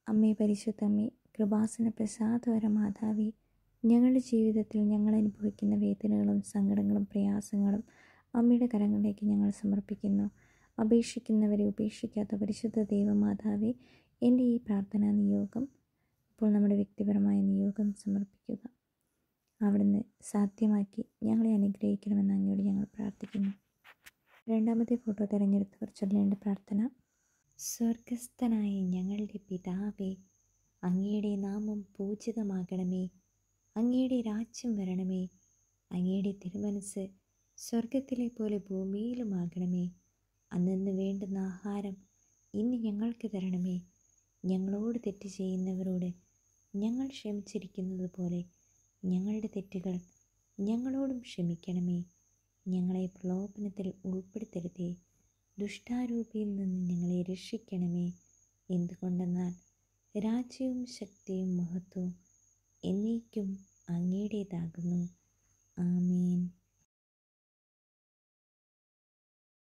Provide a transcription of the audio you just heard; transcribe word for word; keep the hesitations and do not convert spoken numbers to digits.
അമ്മേ പരിശുദ്ധമ്മേ, കൃപാസന പ്രസാദവര മാതാവേ, ഞങ്ങളുടെ ജീവിതത്തിൽ ഞങ്ങൾ അനുഭവിക്കുന്ന വേദനകളും സങ്കടങ്ങളും പ്രയാസങ്ങളും അമ്മയുടെ കരങ്ങളിലേക്ക് ഞങ്ങൾ സമർപ്പിക്കുന്നു. അപേക്ഷിക്കുന്നവരെ ഉപേക്ഷിക്കാത്ത പരിശുദ്ധ ദൈവമാതാവേ, എൻ്റെ ഈ പ്രാർത്ഥനാ നിയോഗം ഇപ്പോൾ നമ്മുടെ വ്യക്തിപരമായ നിയോഗം സമർപ്പിക്കുക. അവിടുന്ന് സാധ്യമാക്കി ഞങ്ങളെ അനുഗ്രഹിക്കണമെന്ന് അങ്ങയോട് ഞങ്ങൾ പ്രാർത്ഥിക്കുന്നു. രണ്ടാമത്തെ ഫോട്ടോ തിരഞ്ഞെടുത്തവർ ചൊല്ലേണ്ട പ്രാർത്ഥന: സ്വർഗസ്ഥനായ ഞങ്ങളുടെ പിതാവേ, അങ്ങയുടെ നാമം പൂജിതമാകണമേ. അങ്ങയുടെ രാജ്യം വരണമേ. അങ്ങയുടെ തിരുമനസ് സ്വർഗത്തിലെ പോലെ ഭൂമിയിലുമാകണമേ. അന്നന്ന് വേണ്ടുന്ന ആഹാരം ഇന്ന് ഞങ്ങൾക്ക് തരണമേ. ഞങ്ങളോട് തെറ്റ് ചെയ്യുന്നവരോട് ഞങ്ങൾ ക്ഷമിച്ചിരിക്കുന്നത് പോലെ ഞങ്ങളുടെ തെറ്റുകൾ ഞങ്ങളോടും ക്ഷമിക്കണമേ. ഞങ്ങളെ പ്രലോഭനത്തിൽ ഉൾപ്പെടുത്തരുതേ, ദുഷ്ടാരൂപിയിൽ നിന്ന് ഞങ്ങളെ രക്ഷിക്കണമേ. എന്തുകൊണ്ടെന്നാൽ രാജ്യവും ശക്തിയും മഹത്വവും എന്നേക്കും അങ്ങയുടേതാകുന്നു. ആമേൻ.